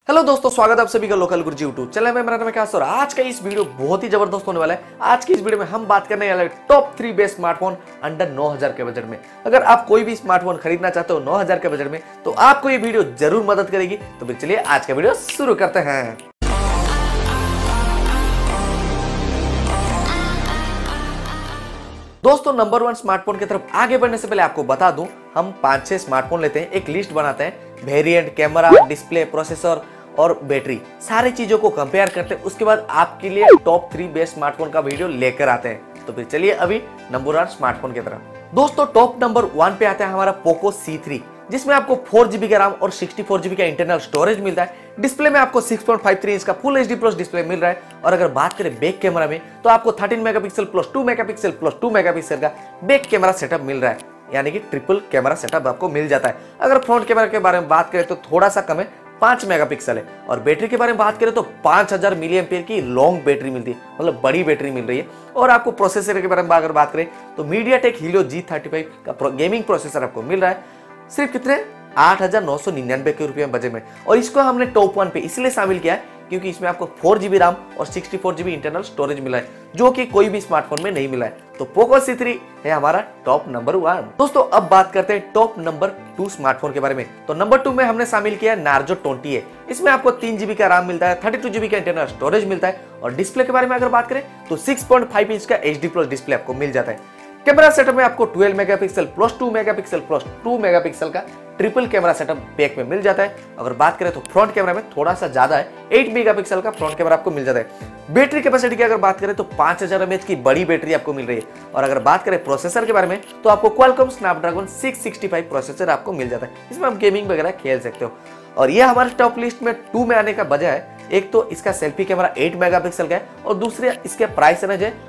Hello दोस्तों, स्वागत है आप सभी का लोकल गुरुजी यूट्यूब चैनल में। मेरा नाम है और आज का इस वीडियो बहुत ही जबरदस्त होने वाला है। आज की इस वीडियो में हम बात करने वाले टॉप 3 बेस्ट स्मार्टफोन अंडर 9000 के बजट में। अगर आप कोई भी स्मार्टफोन खरीदना चाहते हो 9000 के बजट में तो आपको ये वीडियो जरूर मदद करेगी। तो फिर चलिए आज का वीडियो शुरू करते हैं। दोस्तों, नंबर 1 स्मार्टफोन की तरफ आगे बढ़ने से पहले आपको बता दूं, हम 5-6 स्मार्टफोन लेते हैं, एक लिस्ट बनाते हैं, वेरिएंट, कैमरा, डिस्प्ले, प्रोसेसर और बैटरी, सारी चीजों को कंपेयर करते हैं। उसके बाद आपके लिए टॉप 3 बेस्ट स्मार्टफोन का वीडियो लेकर आते हैं। तो फिर चलिए अभी नंबर 1 स्मार्टफोन की तरफ। दोस्तों, टॉप नंबर 1 पे आता है हमारा पोको C3, जिसमें आपको 4GB का रैम और 64GB का इंटरनल स्टोरेज मिलता है। डिस्प्ले में आपको 6.53 इंच का फुल HD प्लस डिस्प्ले मिल रहा है। और अगर बात करें बैक कैमरा में तो आपको 13 megapixel plus 2 megapixel plus 2 megapixel का बैक कैमरा सेटअप मिल रहा है, यानी कि ट्रिपल कैमरा सेटअप आपको मिल जाता है। अगर फ्रंट कैमरा के बारे में बात करें तो थोड़ा सा कम है, 5 मेगापिक्सल है। और बैटरी के बारे में बात करें तो 5000 मिली एम्पियर की लॉन्ग बैटरी मिलती है, मतलब बड़ी बैटरी मिल रही है। और आपको प्रोसेसर के बारे में अगर बात करें तो मीडियाटेक हीलियो G35 का गेमिंग प्रोसेसर आपको मिल रहा है, सिर्फ कितने 8999 के रुपये में बजट में। और इसको हमने टॉप 1 पे इसलिए शामिल किया है क्योंकि इसमें आपको 4GB रैम और 64GB इंटरनल स्टोरेज मिला है, जो कि कोई भी स्मार्टफोन में नहीं मिला है। तो पोको C3 है हमारा टॉप नंबर 1। दोस्तों, अब बात करते हैं टॉप नंबर 2 स्मार्टफोन के बारे में। तो नंबर 2 में हमने शामिल किया है नार्जो 20A। इसमें आपको 3GB का रैम मिलता है, 32GB का इंटरनल स्टोरेज मिलता है। और डिस्प्ले के बारे में अगर बात करें तो 6.5 इंच का HD प्लस डिस्प्ले आपको मिल जाता है। कैमरा सेटअप में आपको 12 megapixel plus 2 megapixel plus 2 megapixel का ट्रिपल कैमरा सेटअप बैक में मिल जाता है। अगर बात करें तो फ्रंट कैमरा में थोड़ा सा ज्यादा है, 8 मेगापिक्सल का फ्रंट कैमरा आपको मिल जाता है। बैटरी कैपेसिटी की अगर बात करें तो 5000 mAh की बड़ी बैटरी आपको मिल रही है। और अगर बात करें प्रोसेसर के बारे में तो आपको क्वालकॉम स्नैपड्रैगन 665 प्रोसेसर आपको मिल जाता है। इसमें आप गेमिंग वगैरह खेल सकते हो। और ये हमारे टॉप लिस्ट में 2 में आने का वजह है, एक तो इसका सेल्फी कैमरा 8 मेगापिक्सल का है और दूसरे इसके प्राइस रेंज है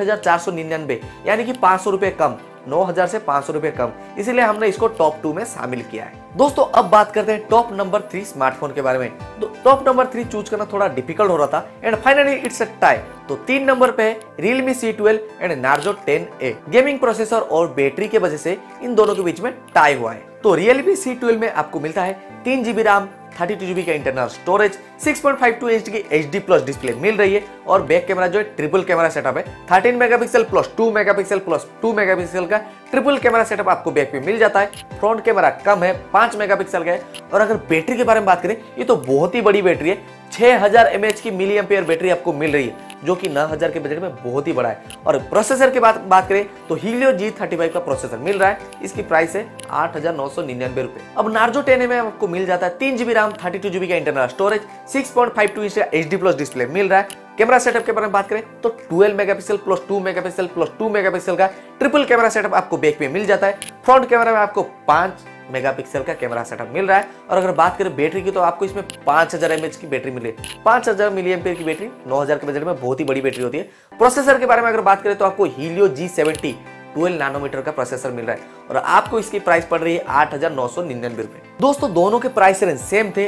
8499, यानी कि 500 रुपए कम, 9000 से 500 रुपए कम। इसीलिए हमने इसको टॉप 2 में शामिल किया है। दोस्तों, अब बात करते हैं टॉप नंबर 3 स्मार्टफोन के बारे में। टॉप नंबर 3 चूज करना थोड़ा डिफिकल्ट हो रहा था and finally it's a tie. तो 3 नंबर पे है Realme C12 and Narzo 10A। Gaming processor और बैटरी के वजह से इन दोनों के बीच में टाई हुआ है। तो Realme C12 में आपको मिलता है 3GB रैम, 32GB का इंटरनल स्टोरेज, 6.52 इंच की HD प्लस डिस्प्ले मिल रही है। और बैक कैमरा जो है ट्रिपल कैमरा सेटअप है, 13 megapixel plus 2 megapixel plus 2 megapixel का ट्रिपल कैमरा सेटअप आपको बैक पे मिल जाता है। फ्रंट कैमरा कम है, 5 मेगापिक्सल का है। और अगर बैटरी के बारे में बात करें, ये तो बहुत ही बड़ी बैटरी है, 6000 mAh की मिली एम्पियर बैटरी आपको मिल रही है, जो कि 9000 के बजट में बहुत ही बड़ा है। और प्रोसेसर की बात करें तो हीलियो G35 का प्रोसेसर मिल रहा है, इसकी प्राइस है 8999 रुपए। अब नार्जो 10A में आपको मिल जाता है 3GB रैम, 32GB का इंटरनल स्टोरेज, 6.52 इंच का HD प्लस डिस्प्ले मिल रहा है। कैमरा सेटअप के बारे में बात करें तो 12 megapixel plus 2 megapixel plus 2 megapixel का ट्रिपल कैमरा सेटअप आपको बैक पे मिल जाता है। फ्रंट कैमरा में आपको 5 मेगापिक्सल का कैमरा सेटअप मिल रहा है। और अगर बात करें बैटरी की तो आपको इसमें 5000 mAh की बैटरी मिल रही है, 5000 मिली एम्पियर की बैटरी 9000 के बजट में बहुत ही बड़ी बैटरी होती है। प्रोसेसर के बारे में अगर बात करें तो आपको हीलियो G70 12 नैनोमीटर का प्रोसेसर मिल रहा है और आपको इसकी प्राइस पड़ रही है 8999 रुपए। दोस्तों, दोनों के प्राइस रेंज सेम थे,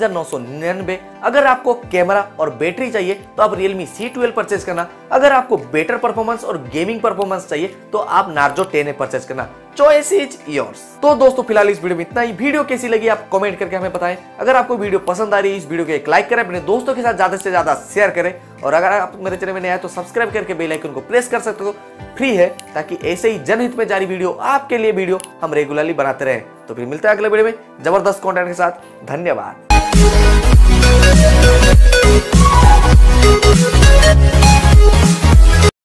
8999। अगर आपको कैमरा और बैटरी चाहिए तो आप Realme C12 परचेज करना। अगर आपको बेटर परफॉर्मेंस और गेमिंग परफॉर्मेंस चाहिए तो आप नार्जो 10A परचेज करना। Choice is yours. तो दोस्तों, फिलहाल इस वीडियो में इतना ही। वीडियो कैसी लगी आप कमेंट करके हमें बताएं। अगर आपको वीडियो पसंद आ रही है, इस वीडियो को एक लाइक करें, अपने दोस्तों के साथ ज्यादा से ज्यादा शेयर करें। और अगर आप मेरे चैनल में नए हैं तो सब्सक्राइब करके बेल आइकन को प्रेस कर सकते हो, फ्री है, ताकि ऐसे ही जनहित में जारी वीडियो आपके लिए वीडियो हम रेगुलरली बनाते रहें। तो फिर मिलते हैं अगले वीडियो में जबरदस्त कंटेंट के साथ। धन्यवाद।